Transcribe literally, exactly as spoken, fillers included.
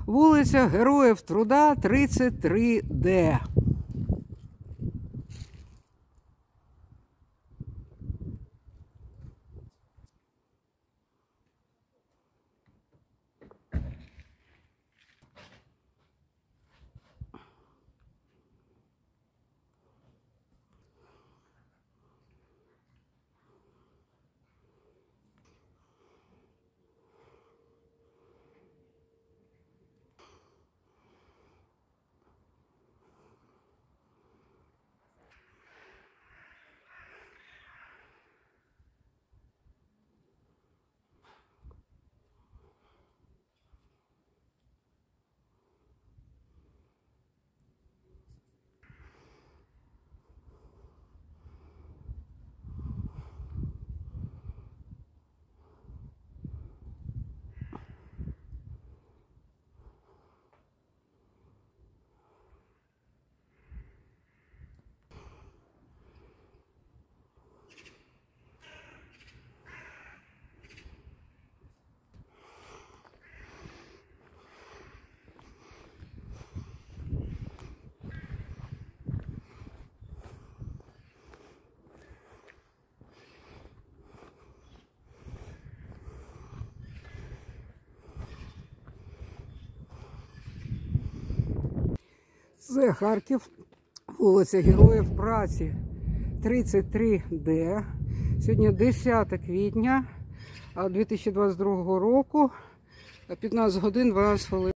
Вулиця Героїв Труда, тридцять три Д. Це Харків, вулиця Героїв Праці, тридцять три Д. Сьогодні десяте квітня дві тисячі двадцять другого року, п'ятнадцять годин дванадцять хвилин.